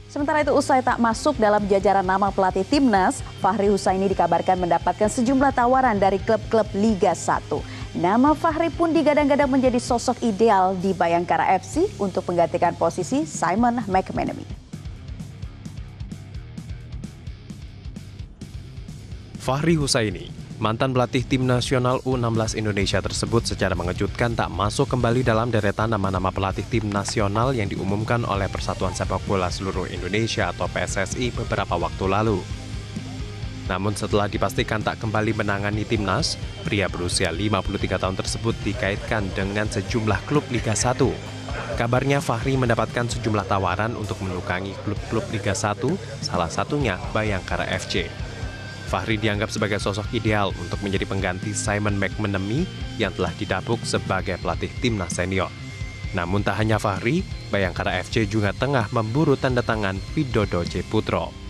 Sementara itu usai tak masuk dalam jajaran nama pelatih Timnas, Fahri Husaini dikabarkan mendapatkan sejumlah tawaran dari klub-klub Liga 1. Nama Fahri pun digadang-gadang menjadi sosok ideal di Bayangkara FC untuk menggantikan posisi Simon McManamy. Fahri Husaini, mantan pelatih tim nasional U16 Indonesia tersebut secara mengejutkan tak masuk kembali dalam deretan nama-nama pelatih tim nasional yang diumumkan oleh Persatuan Sepak Bola Seluruh Indonesia atau PSSI beberapa waktu lalu. Namun setelah dipastikan tak kembali menangani timnas, pria berusia 53 tahun tersebut dikaitkan dengan sejumlah klub Liga 1. Kabarnya Fahri mendapatkan sejumlah tawaran untuk menukangi klub-klub Liga 1, salah satunya Bayangkara FC. Fahri dianggap sebagai sosok ideal untuk menjadi pengganti Simon McManamy yang telah didapuk sebagai pelatih timnas senior. Namun tak hanya Fahri, Bayangkara FC juga tengah memburu tanda tangan Widodo J. Putro.